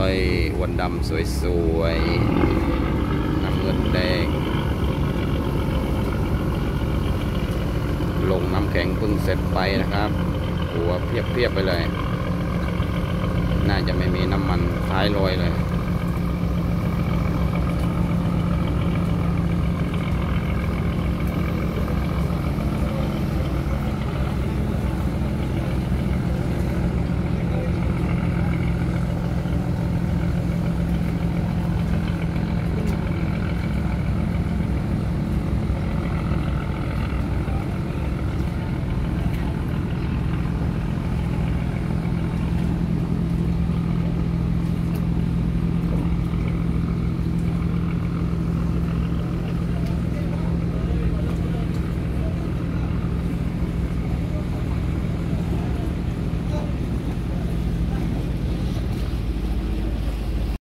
อ้ยวันดำสวยๆน้ำเงินแดงลงน้ำแข็งเพิ่งเสร็จไปนะครับหัวเพียบๆไปเลยน่าจะไม่มีน้ำมันท้ายลอยเลย